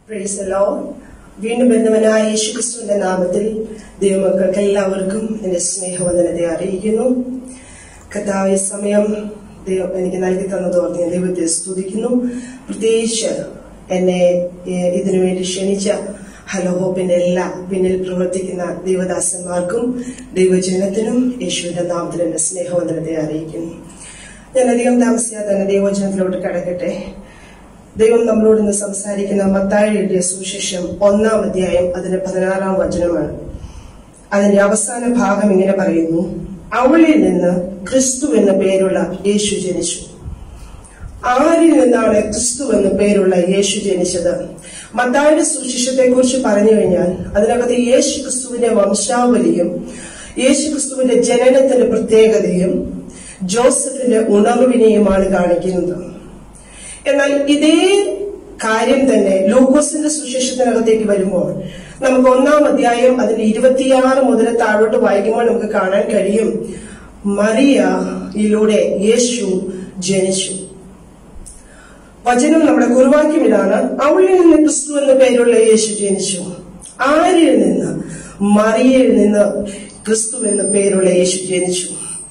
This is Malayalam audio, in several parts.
Praise the Lord. വീണ്ടും ബന്ധവനായ യേശുക്രിസ്തുവിന്റെ നാമത്തിൽ ദൈവമക്കൾക്ക് എല്ലാവർക്കും എന്റെ സ്നേഹവന്ദനത്തെ അറിയിക്കുന്നു. കർത്താവേ, സമയം ദൈവം എനിക്ക് നൽകി തന്നതോർത്ത് ഞാൻ ദൈവത്തെ സ്തുതിക്കുന്നു. പ്രത്യേകിച്ച് എന്നെ ഇതിനുവേണ്ടി ക്ഷണിച്ച ഹലോ ഹോപ്പിന്റെ എല്ലാ പിന്നിൽ പ്രവർത്തിക്കുന്ന ദൈവദാസന്മാർക്കും ദൈവജനത്തിനും യേശുവിന്റെ നാമത്തിൽ എന്റെ സ്നേഹവന്ദനത്തെ അറിയിക്കുന്നു. ഞാൻ അധികം താമസിയാതെ തന്നെ ദൈവജനത്തിലോട്ട് കടക്കട്ടെ. ദൈവം നമ്മളോട് ഇന്ന് സംസാരിക്കുന്ന മത്തായി എഴുതിയ സുവിശേഷം 1-ാം അധ്യായം അതിന്റെ 16-ാം വചനമാണ്. അതിന്റെ അവസാന ഭാഗം ഇങ്ങനെ പറയുന്നു: അവളിൽ നിന്ന് ക്രിസ്തു എന്ന പേരുള്ള യേശു ജനിച്ചു. ആരിൽ നിന്നാണ് ക്രിസ്തു എന്ന പേരുള്ള യേശു ജനിച്ചത്? മത്തായിയുടെ സുവിശേഷത്തെ കുറിച്ച് പറഞ്ഞു കഴിഞ്ഞാൽ അതിനകത്ത് യേശു ക്രിസ്തുവിന്റെ വംശാവലിയും യേശു ക്രിസ്തുവിന്റെ ജനനത്തിന്റെ പ്രത്യേകതയും ജോസഫിന്റെ ഉണർവിനെയുമാണ് കാണിക്കുന്നത്. എന്നാൽ ഇതേ കാര്യം തന്നെ ലൂക്കോസിന്റെ സുവിശേഷത്തിനകത്തേക്ക് വരുമ്പോൾ നമുക്ക് 1-ാം അധ്യായം അതിന്റെ 26 മുതൽ താഴോട്ട് വായിക്കുമ്പോൾ നമുക്ക് കാണാൻ കഴിയും, മറിയയിലൂടെ യേശു ജനിച്ചു. വചനം നമ്മുടെ കുറുവാക്യം ഇതാണ്: അവളിൽ നിന്ന് ക്രിസ്തു എന്ന പേരുള്ള യേശു ജനിച്ചു. ആരിൽ നിന്ന്? മറിയയിൽ നിന്ന് ക്രിസ്തു എന്ന പേരുള്ള യേശു ജനിച്ചു.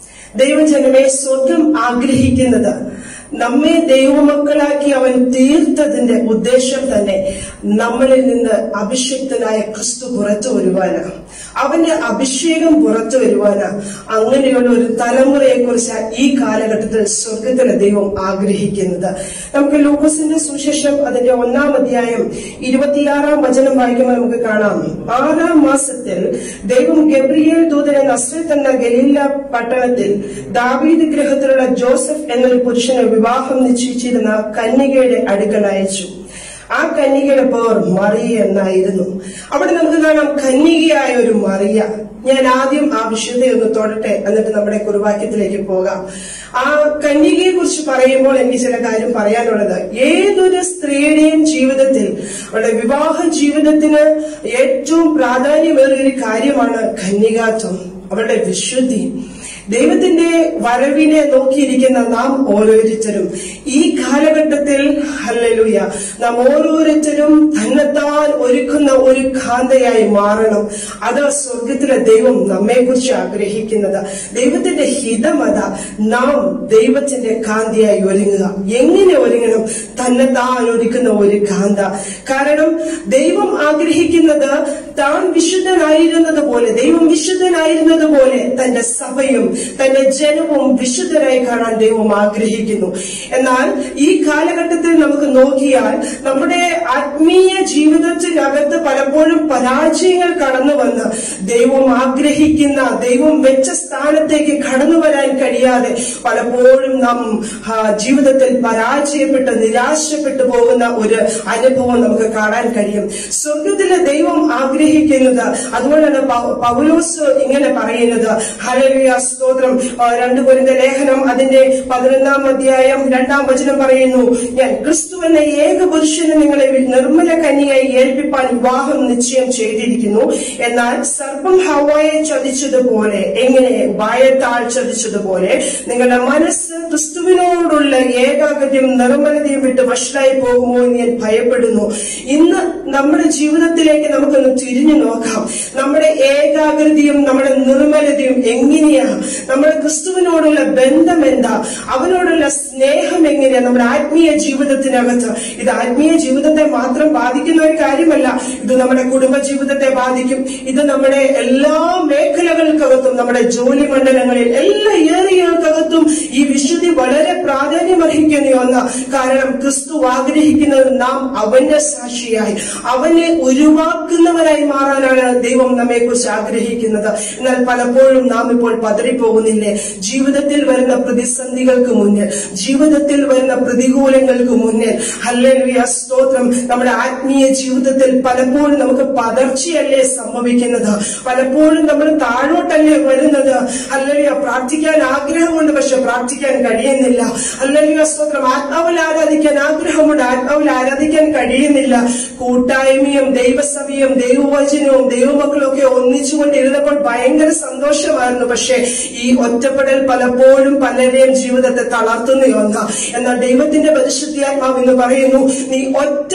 ദൈവജനമേ, സ്വർഗം ആഗ്രഹിക്കുന്നത് നമ്മെ ദൈവമക്കളാക്കി അവൻ തീർത്തതിന്റെ ഉദ്ദേശം തന്നെ നമ്മളിൽ നിന്ന് അഭിഷിക്തനായ ക്രിസ്തു പുറത്തു വരുവാനാണ്. അവന്റെ അഭിഷേകം പുറത്തു വരുവാനാണ്. അങ്ങനെയുള്ള ഒരു തലമുറയെ കുറിച്ച് ഈ കാലഘട്ടത്തിൽ സ്വർഗത്തിലെ ദൈവം ആഗ്രഹിക്കുന്നത്. നമുക്ക് ലൂക്കോസിന്റെ സുവിശേഷം അതിന്റെ 1-ാം അധ്യായം 26-ാം വചനം വായിക്കുമ്പോൾ നമുക്ക് കാണാം: 6-ാം മാസത്തിൽ ദൈവം ഗബ്രിയേൽ ദൂതനെ നസ്രത്ത് എന്ന ഗലീല പട്ടണത്തിൽ ദാവീദ് ഗൃഹത്തിലുള്ള ജോസഫ് എന്നൊരു പുരുഷനെ വിവാഹം നിശ്ചയിച്ചിരുന്ന കന്യകയുടെ അടുക്കൽ അയച്ചു. ആ കന്യകയുടെ പേർ മറിയ എന്നായിരുന്നു. അവിടെ നമുക്ക് കാണാം കന്യകയായ ഒരു മറിയ. ഞാൻ ആദ്യം ആ വിഷയത്തെ ഒന്ന് തൊടട്ടെ, എന്നിട്ട് നമ്മുടെ കുറുവാക്യത്തിലേക്ക് പോകാം. ആ കന്യകയെ കുറിച്ച് പറയുമ്പോൾ എനിക്ക് ചില കാര്യം പറയാനുള്ളത്: ഏതൊരു സ്ത്രീയുടെയും ജീവിതത്തിൽ അവരുടെ വിവാഹ ജീവിതത്തിന് ഏറ്റവും പ്രാധാന്യമേറിയ ഒരു കാര്യമാണ് കന്യകാത്വം, അവരുടെ വിശുദ്ധി. ദൈവത്തിന്റെ വരവിനെ നോക്കിയിരിക്കുന്ന നാം ഓരോരുത്തരും ഈ കാലഘട്ടത്തിൽ ഹല്ലേലൂയ നാം ഓരോരുത്തരും തന്നെത്താൻ ഒരുക്കുന്ന ഒരു കാന്തയായി മാറണം. അത് സ്വർഗത്തിലെ ദൈവം നമ്മെ കുറിച്ച് ആഗ്രഹിക്കുന്നത്. ദൈവത്തിന്റെ ഹിതമത നാം ദൈവത്തിന്റെ കാന്തയായി ഒരുങ്ങുക. എങ്ങനെ ഒരുങ്ങണം? തന്നെത്താൻ ഒരുക്കുന്ന ഒരു കാന്ത. കാരണം ദൈവം ആഗ്രഹിക്കുന്നത് താൻ വിശുദ്ധനായിരുന്നത് പോലെ, ദൈവം വിശുദ്ധനായിരുന്നത് പോലെ തന്റെ സഭയും തന്റെ ജനവും വിശുദ്ധരായി കാണാൻ ദൈവം ആഗ്രഹിക്കുന്നു. എന്നാൽ ഈ കാലഘട്ടത്തിൽ നമുക്ക് നോക്കിയാൽ നമ്മുടെ ആത്മീയ ജീവിതത്തിനകത്ത് പലപ്പോഴും പരാജയങ്ങൾ കടന്നു വന്ന് ദൈവം ആഗ്രഹിക്കുന്ന, ദൈവം വെച്ച സ്ഥാനത്തേക്ക് കടന്നു വരാൻ കഴിയാതെ പലപ്പോഴും നാം ജീവിതത്തിൽ പരാജയപ്പെട്ട് നിരാശപ്പെട്ടു പോകുന്ന ഒരു അനുഭവം നമുക്ക് കാണാൻ കഴിയും. സ്വർഗത്തിലെ ദൈവം ആഗ്രഹിക്കുന്നത്, അതുകൊണ്ടാണ് പൗലോസ് ഇങ്ങനെ പറയുന്നത്. ഹല്ലേലൂയ, സ്തോത്രം. 2 കൊരിന്ത്യർ ലേഖനം അതിന്റെ 11-ാം അധ്യായം 2-ാം വചനം പറയുന്നു: ഞാൻ ക്രിസ്തു എന്ന ഏക പുരുഷന് നിങ്ങളെ നിർമ്മല കന്യയായി ഏൽപ്പിപ്പാൻ വിവാഹം നിശ്ചയം ചെയ്തിരിക്കുന്നു. എന്നാൽ സർപ്പം ഹവ്വായെ ചതിച്ചതുപോലെ, എങ്ങനെ വായത്താൽ ചതിച്ചതുപോലെ നിങ്ങളുടെ മനസ്സ് ക്രിസ്തുവിനോടുള്ള ഏകാഗ്രതയും നിർമ്മലതയും വിട്ട് വഷളായി പോകുമോ എന്ന് ഞാൻ ഭയപ്പെടുന്നു. ഇന്ന് നമ്മുടെ ജീവിതത്തിലേക്ക് നമുക്കൊന്ന് തിരിഞ്ഞു നോക്കാം. നമ്മുടെ ഏകാഗ്രതയും നമ്മുടെ നിർമ്മലതയും എങ്ങനെയാണ്? നമ്മുടെ ക്രിസ്തുവിനോടുള്ള ബന്ധം എന്താ? അവനോടുള്ള സ്നേഹം എങ്ങനെയാ? നമ്മുടെ ആത്മീയ ജീവിതത്തിനകത്ത് ഇത് ആത്മീയ ജീവിതത്തെ മാത്രം ബാധിക്കുന്ന ഒരു കാര്യമല്ല. ഇത് നമ്മുടെ കുടുംബ ജീവിതത്തെ ബാധിക്കും. ഇത് നമ്മുടെ എല്ലാ മേഖലകൾക്കകത്തും, നമ്മുടെ ജോലി മണ്ഡലങ്ങളിൽ, എല്ലാ ഏരിയകൾക്കകത്തും ഈ വിശുദ്ധി വളരെ പ്രാധാന്യമർഹിക്കുന്ന ഒന്ന്. കാരണം ക്രിസ്തു ആഗ്രഹിക്കുന്നത് നാം അവന്റെ സാക്ഷിയായി, അവനെ ഉരുവാക്കുന്നവരായി മാറാനാണ് ദൈവം നമ്മെ കുറിച്ച് ആഗ്രഹിക്കുന്നത്. എന്നാൽ പലപ്പോഴും നാം ഇപ്പോൾ പതറിപ്പോകുന്നില്ലേ? ജീവിതത്തിൽ വരുന്ന പ്രതിസന്ധികൾക്ക് മുന്നിൽ, ജീവിതത്തിൽ വരുന്ന പ്രതികൂലങ്ങൾക്ക് മുന്നിൽ ഹല്ലേലൂയ, സ്തോത്രം, നമ്മുടെ ആത്മീയ ജീവിതത്തിൽ പലപ്പോഴും നമുക്ക് പതർച്ചയല്ലേ സംഭവിക്കുന്നത്? പലപ്പോഴും നമ്മൾ താഴോട്ടല്ലേ വരുന്നത്? ഹല്ലേലൂയ, പ്രാർത്ഥിക്കാൻ ആഗ്രഹമുണ്ട്, പക്ഷെ പ്രാർത്ഥിക്കാൻ കഴിയുന്നില്ല. ഹല്ലേലൂയ, സ്തോത്രം. ആത്മാവിൽ ആരാധിക്കാൻ ആഗ്രഹമുണ്ട്, ആത്മാവിൽ ആരാധിക്കാൻ കഴിയുന്നില്ല. കൂട്ടായ്മയും ദൈവസഭയും ദൈവവചനവും ദൈവമക്കളും ഒക്കെ ഒന്നിച്ചുകൊണ്ടിരുന്നപ്പോൾ ഭയങ്കര സന്തോഷമായിരുന്നു. പക്ഷെ ഈ ഒറ്റപ്പെടൽ പലപ്പോഴും പലരെയും ജീവിതത്തെ തളർത്തുന്ന ഒന്നാ. എന്നാൽ ദൈവത്തിന്റെ പരിശുദ്ധാത്മാവ് എന്ന് പറയുന്നു, നീ ഒറ്റപ്പെട്ട്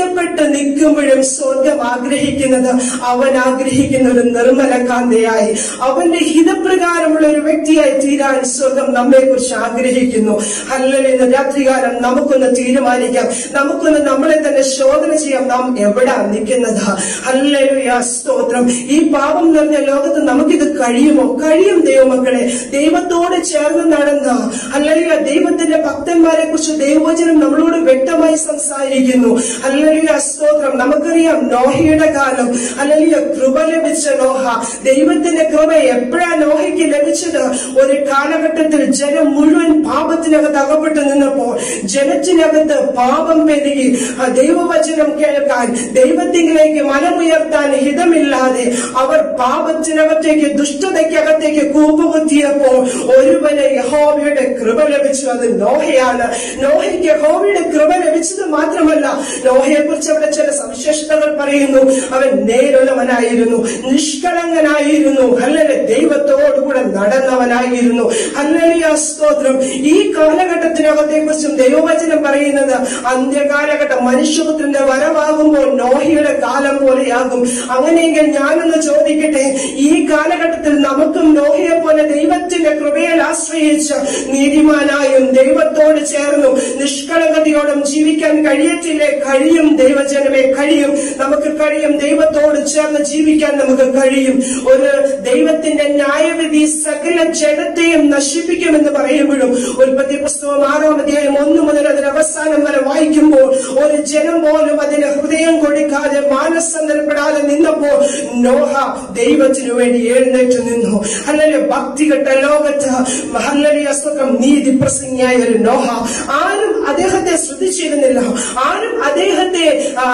നിൽക്കുമ്പോഴും സ്വർഗം ആഗ്രഹിക്കുന്നത്, അവൻ ആഗ്രഹിക്കുന്ന ഒരു നിർമ്മലകാന്തയായി, അവന്റെ ഹിതപ്രകാരമുള്ള ഒരു വ്യക്തിയായി തീരാൻ സ്വർഗം നമ്മെ കുറിച്ച് ആഗ്രഹിക്കുന്നു. ഹല്ലേലൂയ. രാത്രികാലം നമുക്കൊന്ന് തീരുമാനിക്കാം, നമുക്കൊന്ന് നമ്മളെ തന്നെ ശോധന ചെയ്യാം, നാം എവിടാ നിൽക്കുന്നത്. ഹല്ലേലൂയ, സ്തോത്രം. ഈ പാപം നിറഞ്ഞ ലോകത്ത് നമുക്കിത് കഴിയുമോ? കഴിയും ദൈവമക്കളെ. ദൈവത്തോട് ചേർന്ന് നടന്ന ഹല്ലേലൂയ ദൈവത്തിന്റെ ഭക്തന്മാരെ കുറിച്ച് ദൈവവചനം നമ്മളോട് വ്യക്തമായി സംസാരിക്കുന്നു. ഹല്ലേലൂയ, സ്തോത്രം. നമുക്കറിയാം നോഹയുടെ കാലം. ഹല്ലേലൂയ, കൃപ ലഭിച്ച നോഹ. ദൈവത്തിന്റെ കൃപ എപ്പോഴാണ് നോഹയ്ക്ക് ലഭിച്ചത്? ഒരു കാലഘട്ടത്തിൽ ജനം മുഴുവൻ പാപത്തിനകത്ത് അകപ്പെട്ടു നിന്നപ്പോൾ ജനത്തിനകത്ത് പാപം പെരുകി ദൈവവചനം കേൾക്കാൻ, ദൈവത്തിലേക്ക് മനമുയർത്താൻ ഹിതമില്ലാതെ അവർ പാപത്തിനകത്തേക്ക്, ദുഷ്ടതയ്ക്കകത്തേക്ക് കൂപ്പുകുത്തിയപ്പോൾ ഒരുവന് യഹോവയുടെ കൃപ ലഭിച്ചു. അത് നോഹയാണ്. നോഹയ്ക്ക് യഹോവയുടെ കൃപ ലഭിച്ചത് മാത്രമല്ല, നോഹയെ കുറിച്ച് അവിടെ ചില സവിശേഷതകൾ പറയുന്നു. അവൻ നേരുള്ളവനായിരുന്നു, നിഷ്കളങ്കനായിരുന്നു, ഹല്ലേലൂയ ദൈവത്തോടുകൂടെ നടന്നവനായിരുന്നു. ഹല്ലേലൂയ, സ്തോത്രം. ഈ കാലഘട്ടത്തിനകത്തെ കുറിച്ചും ദൈവവചനം പറയുന്നത് അന്ത്യകാലഘട്ടം, മനുഷ്യപുത്രന്റെ വരവാകുമ്പോൾ നോഹയുടെ കാലം പോലെയാകും. അങ്ങനെയെങ്കിൽ ഞാനൊന്ന് ചോദിക്കട്ടെ, ഈ കാലഘട്ടത്തിൽ നമുക്കും നോഹയെ പോലെ ദൈവത്തിന്റെ കൃപയിൽ ആശ്രയിച്ച് നീതിമാനായും ദൈവത്തോട് ചേർന്നും നിഷ്കളങ്കതയോടും ജീവിക്കാൻ കഴിയത്തില്ലേ? കഴിയും ദൈവജനമേ, കഴിയും. നമുക്ക് കഴിയും. ദൈവത്തോട് ചേർന്ന് ജീവിക്കാൻ നമുക്ക് കഴിയും. ഒരു ദൈവത്തിന്റെ ന്യായവിധി സകല ജഡത്തെയും നശിപ്പിക്കുമെന്ന് പറയുമ്പോഴും ഉൽപ്പത്തി പുസ്തകം 6-ാം അധ്യായം 1 മുതൽ അതിന് അവസാനം വരെ വായിക്കുമ്പോൾ ഒരു ജനം പോലും അതിന് ഹൃദയം കൊടുക്കാതെ മാനസാന്തരപ്പെടാതെ നിന്നപ്പോൾ നോഹ ദൈവത്തിനു വേണ്ടി എഴുന്നേറ്റ് നിന്നു. ഹല്ലേലൂയ, ഭക്തികെട്ട ലോകത്ത് ഹല്ലേലൂയ സ്തോത്രം നീതി പ്രസംഗിയായ ഒരു നോഹ. ആരും അദ്ദേഹത്തെ ശ്രദ്ധിച്ചിരുന്നില്ല, ആരും അദ്ദേഹത്തെ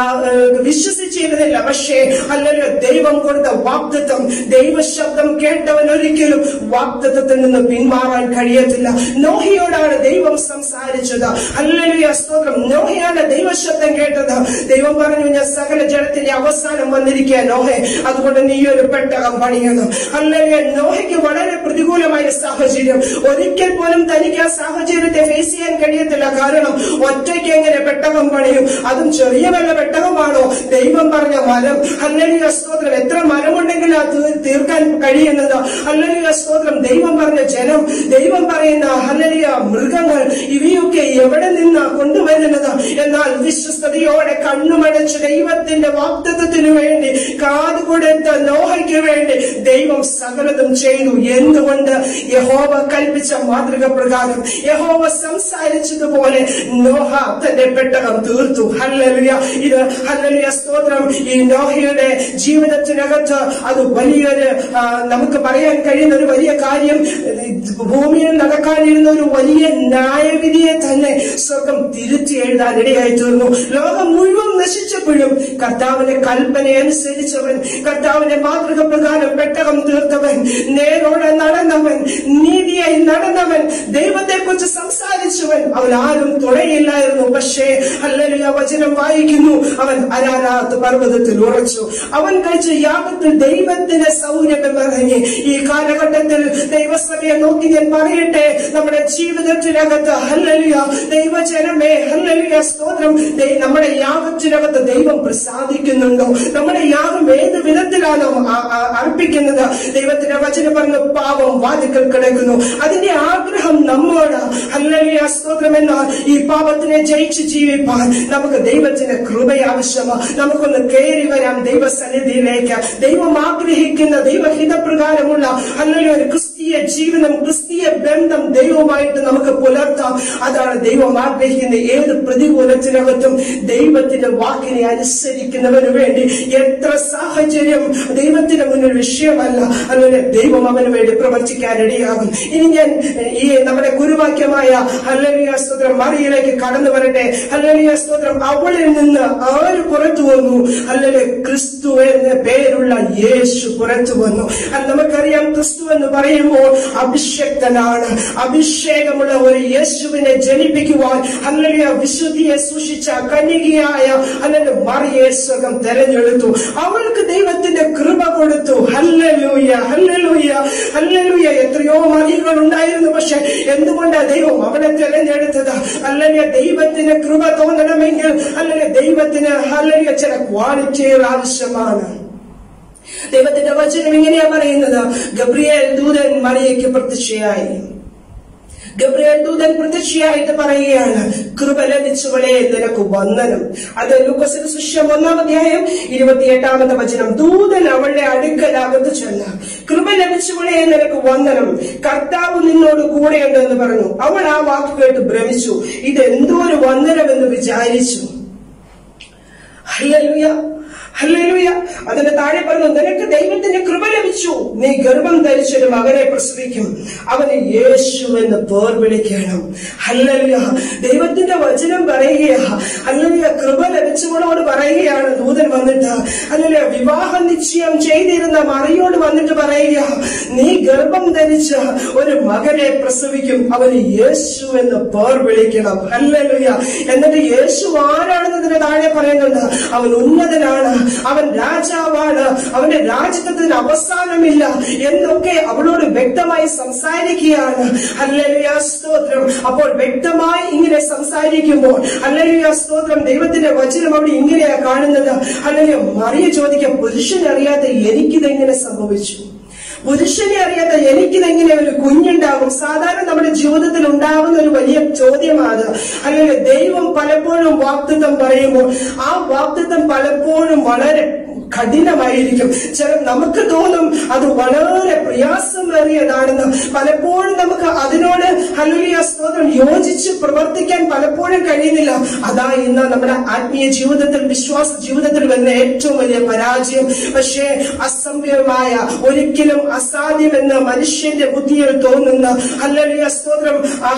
വിശ്വസിച്ചിരുന്നില്ല. പക്ഷേ ഹല്ലേലൂയ ദൈവം കൊടുത്ത വാഗ്ദത്തം, ദൈവശബ്ദം കേട്ടവൻ ഒരിക്കലും വാഗ്ദത്തത്തിൽ നിന്ന് പിന്മാറാൻ കഴിയത്തില്ല. നോഹയോടാണ് ദൈവം സംസാരിച്ചത്. ഹല്ലേലൂയ സ്തോത്രം. നോഹയാണ് ദൈവശബ്ദം കേട്ടത്. ദൈവം പറഞ്ഞു, ഞാൻ സകല ജനത്തിന്റെ അവസാനം വന്നിരിക്കുക നോഹെ, അതുകൊണ്ട് നീ ഒരു പെട്ടകം പണിയണം. ഹല്ലേലൂയ. നോഹയ്ക്ക് വളരെ പ്രതികൂലമായ സാഹചര്യം. ഒരിക്കൽ പോലും തനിക്ക് ആ സാഹചര്യത്തെ ഫേസ് ചെയ്യാൻ കഴിയത്തില്ല. കാരണം ഒറ്റയ്ക്ക് എങ്ങനെ പെട്ടകം പണിയും? അതും ചെറിയ വല്ല പെട്ടകമാണോ? ദൈവം പറഞ്ഞ മരം. ഹല്ലേലൂയ സ്തോത്രം. എത്ര മരമുണ്ടെങ്കിൽ അത് തീർക്കാൻ കഴിയുന്നത്? ഹല്ലേലൂയ സ്തോത്രം. ദൈവം പറഞ്ഞ ജനം, ദൈവം പറയുന്ന ഹല്ലേലൂയ മൃഗങ്ങൾ, ഇവയൊക്കെ എവിടെ നിന്നാ കൊണ്ടുവരുന്നത്? എന്നാൽ വിശ്വസ്തയോടെ കണ്ണുമടച്ച് ദൈവത്തിന്റെ വാഗ്ദത്തത്തിനു വേണ്ടി കാതുകൊടുത്ത നോഹയ്ക്ക് വേണ്ടി ദൈവം സകലതും ചെയ്തു. എന്തുകൊണ്ട്? യഹോവ കൽപ്പിച്ച മാതൃക പ്രകാരം, യഹോവ സംസാരിച്ചതുപോലെ നോഹ തന്റെ പെട്ടകം തീർത്തു. ഹല്ലേലൂയ. ഇത് ഹല്ലേലൂയ സ്തോത്രം. ഈ നോഹയുടെ ജീവിതത്തിനകത്ത് അത് വലിയൊരു നമുക്ക് പറയാൻ കഴിയുന്ന ഒരു വലിയ കാര്യം, ഭൂമിയിൽ നടക്കാനിരുന്ന ഒരു വലിയ ന്യായവിധിയെ തന്നെ സ്വർഗം തിരുത്തി എഴുതാൻ ഇടയായി തീർന്നു. ലോകം മുഴുവൻ നശിച്ചപ്പോഴും കർത്താവിന്റെ കൽപ്പന അനുസരിച്ചവൻ, കർത്താവിന്റെ മാതൃക പ്രകാരം പെട്ടകം തീർത്തവൻ, നേരോടെ നടന്നവൻ, നീതിയായി നടന്നവൻ, ദൈവത്തെ കുറിച്ച് സംസാരിച്ചവൻ, അവൻ ആരും തുണയില്ലായിരുന്നു. പക്ഷേ ഹല്ലേലൂയ വചനം വായിക്കുന്നു, അവൻ അരാരാത്ത് പർവ്വതത്തിൽ ഉറച്ചു. അവൻ കഴിച്ച യാഗത്തിൽ ദൈവത്തിന്റെ സൗരഭ്യം ഇറങ്ങി. ഈ കാലഘട്ടത്തിൽ ദൈവസഭയെ നോക്കി ഞാൻ പറയട്ടെ, നമ്മുടെ ജീവിതത്തിനകത്ത് ഹല്ലേലൂയ ദൈവജനമേ, ഹല്ലേലൂയ സ്തോത്രം, നമ്മുടെ യാഗത്തിനകത്ത് ദൈവം പ്രസാദിക്കുന്നുണ്ടോ? നമ്മുടെ യാഗം ഏത് വിധത്തിലാണോ അർപ്പിക്കുന്നത്? ദൈവത്തിന്റെ വചനം പറഞ്ഞു, പാപം വാതിക്കൽ കിടക്കുന്നു. അതിന്റെ ആഗ്രഹം നമ്മോട്. ഹല്ലേലൂയ സ്തോത്രം. എന്നാൽ ഈ പാപത്തിനെ ജയിച്ച് ജീവിപ്പാൻ നമുക്ക് ദൈവത്തിന്റെ കൃപ ആവശ്യമാണ്. നമുക്കൊന്ന് കയറി വരാം ദൈവസന്നിധിയിലേക്ക്. ദൈവം ആഗ്രഹിക്കുന്ന ദൈവഹിതപ്രകാരമുള്ള ഹല്ലേലൂയ ഒരു ക്രിസ്തീയ ജീവിതം, ക്രിസ്തീയ ബന്ധം ദൈവവുമായിട്ട് നമുക്ക് പുലർത്താം. അതാണ് ദൈവം ആഗ്രഹിക്കുന്ന. ഏത് പ്രതികൂലത്തിനകത്തും ദൈവത്തിന്റെ വാക്കിനെ അനുസരിക്കുന്നവന് വേണ്ടി എത്ര സാഹചര്യം ദൈവത്തിന് മുന്നിൽ വിഷയമല്ല. അതുപോലെ ദൈവം അവന് വേണ്ടി പ്രവർത്തിക്കാൻ ഇടയാകും. ഇനി ഞാൻ ഈ നമ്മുടെ ഗുരുവാക്യമായ ഹല്ലേലൂയ സ്തോത്രം മറിയയിലേക്ക് കടന്നു വരട്ടെ. ഹല്ലേലൂയ സ്തോത്രം. അവളിൽ നിന്ന് ആര് പുറത്തു വന്നു? ഹല്ലേലൂയ ക്രിസ്തു എന്ന പേരുള്ള യേശു പുറത്തു വന്നു. നമുക്കറിയാം, ക്രിസ്തു എന്ന് പറയുമ്പോൾ പറയുമ്പോൾ അഭിഷക്തനാണ്. അഭിഷേകമുള്ള ഒരു യേശുവിനെ ജനിപ്പിക്കുവാൻ ഹല്ലേലൂയ വിശുദ്ധിയെ സൂക്ഷിച്ച കന്യകയായ ഹല്ലേലൂയ മറിയയെ സ്വർഗ്ഗം തെരഞ്ഞെടുത്തു. അവൾക്ക് ദൈവത്തിന്റെ കൃപ കൊടുത്തു. Hallelujah hallelujah hallelujah. എത്രയോ മറിയകൾ ഉണ്ടായിരുന്നു, പക്ഷെ എന്തുകൊണ്ടാണ് ദൈവം അവളെ തെരഞ്ഞെടുത്തത്? ഹല്ലേലൂയ. ദൈവത്തിന് കൃപ തോന്നണമെങ്കിൽ ഹല്ലേലൂയ ദൈവത്തിന് ഹല്ലേലൂയ ചില ക്വാളിറ്റികൾ ആവശ്യമാണ്. ദൈവത്തിന്റെ വചനം ഇങ്ങനെയാ പറയുന്നത്, ഗബ്രിയേൽ ദൂതൻ മറിയയ്ക്ക് പ്രത്യക്ഷയായി. ഗബ്രിയേൽ ദൂതൻ പ്രത്യക്ഷയായിട്ട് പറയുകയാണ്, കൃപ ലഭിച്ചവളെ നിനക്ക് വന്ദനം. അത് ലൂക്കോസിന്റെ സുവിശേഷം 1-ാം അധ്യായം 28-ാമത്തെ വചനം. ദൂതൻ അവളുടെ അടുക്കലകത്ത് ചെന്ന്, കൃപ ലഭിച്ചവളെ നിനക്ക് വന്ദനം, കർത്താവ് നിന്നോട് കൂടെയുണ്ട് എന്ന് പറഞ്ഞു. അവൾ ആ വാക്ക് കേട്ട് ഭ്രമിച്ചു, ഇതെന്തോ ഒരു വന്ദനമെന്ന് വിചാരിച്ചു. Hallelujah hallelujah. അതിന്റെ താഴെ പറഞ്ഞു, നിനക്ക് ദൈവത്തിന്റെ കൃപ ലഭിച്ചു, നീ ഗർഭം ധരിച്ചൊരു മകനെ പ്രസവിക്കും, അവന് യേശു എന്ന് പേർ വിളിക്കണം. ഹല്ലേലൂയ. ദൈവത്തിന്റെ വചനം പറയുകയാ. ഹല്ലേലൂയ. കൃപ ലഭിച്ചവളോട് പറയുകയാണ് ദൂതൻ വന്നിട്ട്. ഹല്ലേലൂയ. വിവാഹ നിശ്ചയം ചെയ്തിരുന്ന മറിയോട് വന്നിട്ട് പറയുക, നീ ഗർഭം ധരിച്ച ഒരു മകനെ പ്രസവിക്കും, അവന് യേശു എന്ന് പേർ വിളിക്കണം. ഹല്ലേലൂയ. എന്നിട്ട് യേശു ആരാണെന്നതിന് താഴെ പറയുന്നുണ്ട്, അവൻ ഉന്നതനാണ്, അവൻ രാജാവാണ്, അവന്റെ രാജ്യത്തിന് അവസാനമില്ല എന്നൊക്കെ അവളോട് വ്യക്തമായി സംസാരിക്കുകയാണ്. ഹല്ലേലൂയ സ്തോത്രം. അപ്പോൾ വ്യക്തമായി ഇങ്ങനെ സംസാരിക്കുമ്പോൾ ഹല്ലേലൂയ സ്തോത്രം ദൈവത്തിന്റെ വചനം അവിടെ ഇങ്ങനെയാ കാണുന്നത്. ഹല്ലേലൂയ. മറിയ ചോദിക്കാം, പുരുഷനറിയാതെ എനിക്കിതെങ്ങനെ സംഭവിച്ചു? പുരുഷനെ അറിയാത്ത എനിക്കിതെങ്ങനെ ഒരു കുഞ്ഞുണ്ടാകും? സാധാരണ നമ്മുടെ ജീവിതത്തിൽ ഉണ്ടാകുന്ന ഒരു വലിയ ചോദ്യമാണ്. അല്ലെങ്കിൽ ദൈവം പലപ്പോഴും വാഗ്ദത്തം പറയുമ്പോൾ ആ വാഗ്ദത്തം പലപ്പോഴും വളരെ കഠിനമായിരിക്കും. നമുക്ക് തോന്നും അത് വളരെ പ്രയാസമേറിയതാണെന്ന്. പലപ്പോഴും നമുക്ക് അതിനോട് ഹല്ലേലൂയ സ്തോത്രം യോജിച്ച് പ്രവർത്തിക്കാൻ പലപ്പോഴും കഴിയുന്നില്ല. അതാ ഇന്ന് നമ്മുടെ ആത്മീയ ജീവിതത്തിൽ, വിശ്വാസ ജീവിതത്തിൽ വരുന്ന ഏറ്റവും വലിയ പരാജയം. പക്ഷേ അസംഭവമായ, ഒരിക്കലും അസാധ്യമെന്ന് മനുഷ്യന്റെ ബുദ്ധിയിൽ തോന്നുന്ന ഹല്ലേലൂയ സ്തോത്രം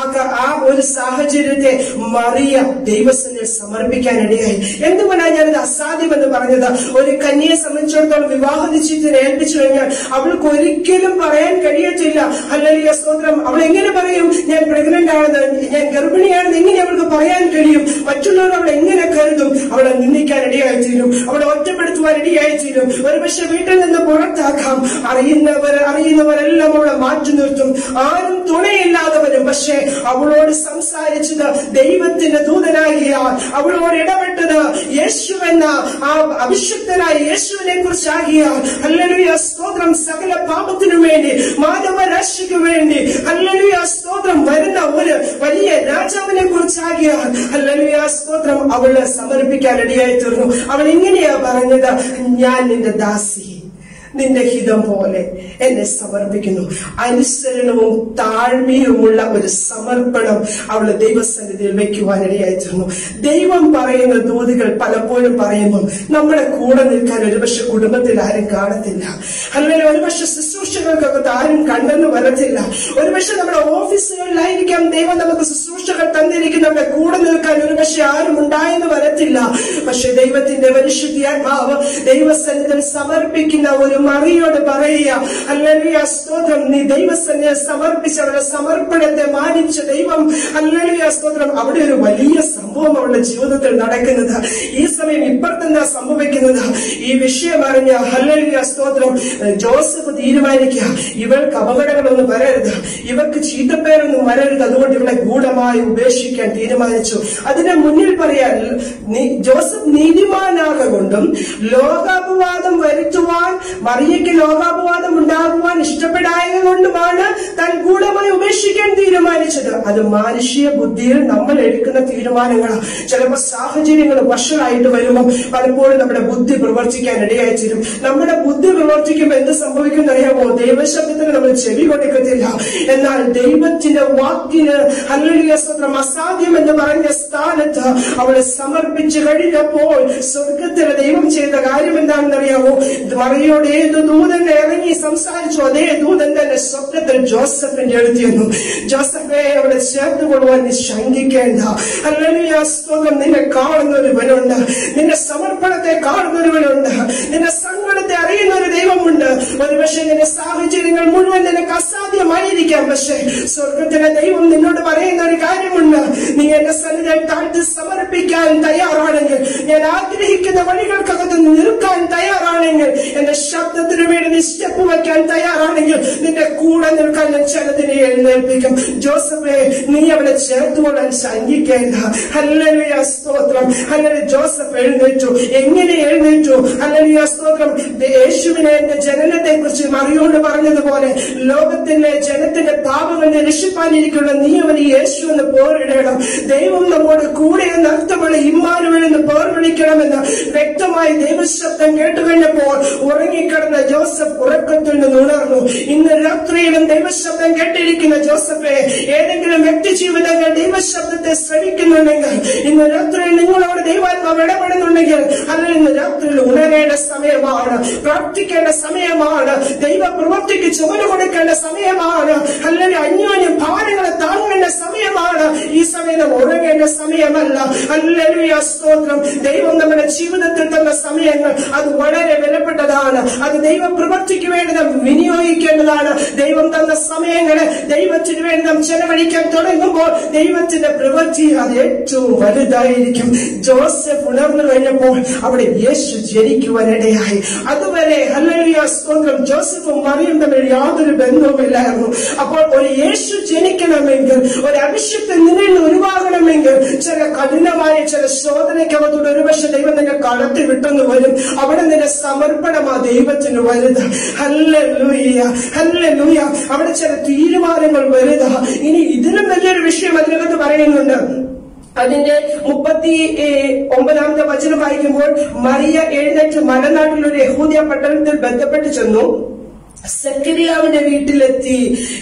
ആ ഒരു സാഹചര്യത്തെ മറിയ ദൈവസന്നിധിയിൽ സമർപ്പിക്കാനിടയായി. എന്തുകൊണ്ടാണ് ഞാനിത് അസാധ്യമെന്ന് പറഞ്ഞത്? ഒരു കന്യയെ സംബന്ധിച്ചിടത്തോളം വിവാഹ നിശ്ചയത്തിന് ഏൽപ്പിച്ചു കഴിഞ്ഞാൽ അവൾക്ക് ഒരിക്കലും പറയാൻ കഴിയത്തില്ല. ഹല്ലേലൂയ സ്തോത്രം. അവൾ എങ്ങനെ പറയും ഞാൻ പ്രഗ്നന്റ് ആണെന്ന്, ഞാൻ ഗർഭിണിയാണെന്ന് എങ്ങനെ അവൾക്ക് പറയാൻ കഴിയും? മറ്റുള്ളവർ അവൾ എങ്ങനെ കരുതും? അവളെ നിന്ദിക്കാൻ ഇടയായിത്തീരും, അവളെ ഒറ്റപ്പെടുത്തുവാൻ ഇടയായിത്തീരും, ഒരുപക്ഷെ വീട്ടിൽ നിന്ന് പുറത്താക്കാം. അറിയുന്നവരെല്ലാം അവളെ മാറ്റി നിർത്തും, ആരും തുണയില്ലാത്തവരും. പക്ഷെ അവളോട് സംസാരിച്ചത് ദൈവത്തിന്റെ ദൂതനാകിയാൽ അവളോട് ഇടപെട്ടത് യേശുവെന്ന ആ അഭിഷിക്തനായ യേശുവിനെ കുറിച്ചാകിയാൽ ഹല്ലേലൂയ സ്തോത്രം സകല പാപത്തിനു വേണ്ടി, മാനവരാശിക്ക് വേണ്ടി ഹല്ലേലൂയ സ്തോത്രം വരുന്ന ഒരു വലിയ രാജാവിനെ കുറിച്ചാകിയാൽ ഹല്ലേലൂയ സ്തോത്രം അവളെ സമർപ്പിക്കാൻ ഇടയായി തീർന്നു. അവൾ ഇങ്ങനെയാ പറഞ്ഞത്, ഞാൻ നിന്റെ ദാസി, നിന്റെ ഹിതം പോലെ എന്നെ സമർപ്പിക്കുന്നു. അനുസരണവും താഴ്മയുമുള്ള ഒരു സമർപ്പണം അവള് ദൈവസന്നിധിയിൽ വെക്കുവാനിടയായി തീർന്നു. ദൈവം പറയുന്ന ദൂതുകൾ പലപ്പോഴും പറയുമ്പോൾ നമ്മുടെ കൂടെ നിൽക്കാൻ ഒരുപക്ഷെ കുടുംബത്തിൽ ആരും കാണത്തില്ല, അല്ലെങ്കിൽ ഒരുപക്ഷെ ശുശ്രൂഷകൾക്കൊക്കെ ആരും കണ്ടെന്ന് വരത്തില്ല. ഒരുപക്ഷെ നമ്മുടെ ഓഫീസുകളിലായിരിക്കാം ദൈവം നമുക്ക് ശുശ്രൂഷകൾ തന്നിരിക്കും, നമ്മുടെ കൂടെ നിൽക്കാൻ ഒരുപക്ഷെ ആരും ഉണ്ടായെന്ന് വരത്തില്ല. പക്ഷെ ദൈവത്തിന്റെ പരിശുദ്ധാത്മാവ് ദൈവസന്നിധിയിൽ സമർപ്പിക്കുന്ന ഒരു മറിയോട് പറയുക, ഹല്ലേലൂയ സ്തോത്രം, നീ ദൈവസന്നിധിയിൽ സമർപ്പിച്ചവരുടെ സമർപ്പണത്തെ മാനിച്ച ദൈവം ഹല്ലേലൂയ സ്തോത്രം. അവിടെ ഒരു വലിയ സംഭവം അവളുടെ ജീവിതത്തിൽ നടക്കുന്നത്. ഈ സമയം ഇപ്പുറത്തെന്താ സംഭവിക്കുന്നത്? ഈ വിഷയം അറിഞ്ഞ ഹല്ലേലൂയ സ്തോത്രം ജോസഫ് തീരുമാനിക്കുക, ഇവൾക്ക് അപകടങ്ങളൊന്നും വരരുത്, ഇവർക്ക് ചീത്തപ്പേരൊന്നും വരരുത്, അതുകൊണ്ട് ഇവളെ ഗൂഢമായി ഉപേക്ഷിക്കാൻ തീരുമാനിച്ചു. അതിന് മുന്നിൽ പറയാൻ ജോസഫ് നീതിമാനാകൊണ്ടും ലോകാപവാദം വരുത്തുവാൻ, മറിയയ്ക്ക് ലോകാപവാദം ഉണ്ടാകുവാൻ ഇഷ്ടപ്പെടായ കൊണ്ടുമാണ് താൻ ഗൂഢമായി ഉപേക്ഷിക്കാൻ തീരുമാനിച്ചത്. അത് മാനുഷിക ബുദ്ധിയിൽ നമ്മൾ എടുക്കുന്ന തീരുമാനങ്ങളാണ്. ചിലപ്പോൾ സാഹചര്യങ്ങൾ വഷളായിട്ട് വരുമ്പോൾ പലപ്പോഴും നമ്മുടെ ബുദ്ധി പ്രവർത്തിക്കാൻ ഇടയായി തീരും. നമ്മുടെ ബുദ്ധി പ്രവർത്തിക്കുമ്പോൾ എന്ത് സംഭവിക്കും അറിയാമോ? ദൈവശബ്ദത്തിന് നമ്മൾ ചെവി കൊടുക്കത്തില്ല. എന്നാൽ ദൈവത്തിന്റെ വാക്കിന് ഹല്ലേലൂയ സ്തോത്രം അസാധ്യം എന്ന് പറഞ്ഞ സ്ഥാനത്ത് അവളെ സമർപ്പിച്ചു കഴിഞ്ഞപ്പോൾ സ്വർഗത്തിലെ ദൈവം ചെയ്ത കാര്യം എന്താണെന്ന് അറിയാമോ? മറിയോട് ഏത് ദൂതൻ ഇറങ്ങി സംസാരിച്ചു അതേ ദൂതൻ തന്നെ സ്വപ്നത്തിൽ ജോസഫിന്റെ അടുത്തിരുന്നു. ജോസഫെ അവിടെ ചേർത്തുകൊള്ളുവാൻ നീ ശങ്കിക്കേണ്ട. ഹല്ലേലൂയ, സ്തോത്രം. നിന്നെ കാണുന്നൊരുവനുണ്ട്, നിന്റെ സമർപ്പണത്തെ കാണുന്നൊരുവനുണ്ട്, നിന്റെ സങ്കടത്തെ അറിയുന്ന ഒരു ദൈവമുണ്ട്. ഒരുപക്ഷെ നിന്റെ സാഹചര്യങ്ങൾ മുഴുവൻ നിനക്ക് അസാധ്യമായിരിക്കാം. പക്ഷെ സ്വർഗത്തിലെ ദൈവം നിന്നോട് പറയുന്ന ഒരു കാര്യമുണ്ട്. നീ എന്റെ സന്നിധിയിൽ താഴ്ത്തി സമർപ്പിക്കാൻ തയ്യാറാണെങ്കിൽ, ഞാൻ ആഗ്രഹിക്കുന്ന വഴികൾക്കകത്ത് നിൽക്കാൻ തയ്യാറാണെങ്കിൽ, എന്റെ ശബ്ദത്തിന് വേണ്ടി നീ സ്റ്റെപ്പ് വയ്ക്കാൻ തയ്യാറാണെങ്കിൽ, നിന്റെ കൂടെ നിൽക്കാൻ ഞാൻ ചിലതിനെ എഴുന്നേൽപ്പിക്കും. ജോസഫെ, നീ അവിടെ ചേർത്തുകൊള്ളാൻ ശങ്കിക്കേണ്ട. ഹല്ലേലൂയ, സ്തോത്രം. അങ്ങനെ ജോസഫ് എഴുന്നേറ്റു. എങ്ങനെ എഴുന്നേറ്റു? ഹല്ലേലൂയ, സ്തോത്രം. യേശുവിനെ എന്റെ ജനനത്തെ കുറിച്ച് മറിയോട് പറഞ്ഞതുപോലെ ലോകത്തിന്റെ ജനത്തിന്റെ പാപങ്ങൾ രക്ഷിപ്പാനിരിക്കുന്ന നീ അവന് യേശു എന്ന് പേരിടണം. ദൈവം നമ്മോട് കൂടെ എന്ന് അർത്ഥമുള്ള ഇമ്മാനുവേൽ എന്ന് പേർ വിളിക്കണമെന്ന് വ്യക്തമായി ദൈവശബ്ദം കേട്ടുകഴിഞ്ഞപ്പോൾ ഉറങ്ങിക്കിടന്ന ജോസഫ് ഉറക്കത്തിൽ നിന്ന് ഉണർന്നു. ഇന്ന് രാത്രിയിലും ദൈവശബ്ദം കേട്ടിരിക്കുന്ന ജോസഫെ, ഏതെങ്കിലും വ്യക്തി ജീവിതങ്ങൾ ദൈവശബ്ദത്തെ ശ്രമിക്കുന്നുണ്ടെങ്കിൽ, ഇന്ന് രാത്രിയിൽ നിങ്ങളോട് ദൈവാത്മാവ് ഇടപെടുന്നുണ്ടെങ്കിൽ, അല്ലെങ്കിൽ ഇന്ന് രാത്രിയിൽ ഉണരേണ്ട സമയമാണ്, പ്രാർത്ഥിക്കേണ്ട സമയമാണ്, ദൈവ പ്രവൃത്തിക്ക് ചുമല് കൊടുക്കേണ്ട സമയമാണ്, അല്ലെങ്കിൽ അന്യോന്യം ഭാരങ്ങളെ താങ്ങേണ്ട സമയമാണ്. ഈ സമയം ഉറങ്ങേണ്ട സമയമല്ല. ഹല്ലേലൂയ, സ്തോത്രം. ദൈവം നമ്മുടെ ജീവിതത്തിൽ തന്ന സമയങ്ങൾ അത് വളരെ വിലപ്പെട്ടതാണ്. അത് ദൈവ പ്രവൃത്തിക്ക് വേണ്ടി നാം വിനിയോഗിക്കേണ്ടതാണ്. ദൈവം തന്ന സമയങ്ങളെ ദൈവത്തിന് വേണ്ടി നാം ചെലവഴിക്കാൻ തുടങ്ങുമ്പോൾ ദൈവത്തിന്റെ പ്രവൃത്തി അത് ഏറ്റവും വലുതായിരിക്കും. ജോസഫ് ഉണർന്നു കഴിഞ്ഞപ്പോൾ അവിടെ യേശു ജനിക്കുവാനിടയായി. അതുവരെ ഹല്ലേലൂയ, സ്തോത്രം, ജോസഫും മറിയും തമ്മിൽ യാതൊരു ബന്ധവുമില്ലായിരുന്നു. അപ്പോൾ ഒരു യേശു ജനിക്കണമെങ്കിൽ, ഒരു അഭിഷേകത്തിൽ നിന്നിൽ ഉരുവാകണമെങ്കിൽ, ചില കഠിനമായ ചില ശോധനയ്ക്കകത്തൂടെ ഒരുപക്ഷെ ദൈവം നിന്നെ കടത്തി വിട്ടെന്ന് വരും. അവിടെ നിന്റെ സമർപ്പണമാ ദൈവത്തിന് വലുത്. Hallelujah, hallelujah. അവിടെ ചില തീരുമാനങ്ങൾ വലുതാ. ഇനി ഇതിലും വലിയൊരു വിഷയം അതിനകത്ത് പറയുന്നുണ്ട്. അതിന്റെ 39 വചനം വായിക്കുമ്പോൾ, മറിയ എഴുന്നേറ്റ് മലനാട്ടിലൊരു യഹൂദ്യ പട്ടണത്തിൽ ബന്ധപ്പെട്ട് ചെന്നു. സെക്കരിയാവിന്റെ വീട്ടിലെത്തി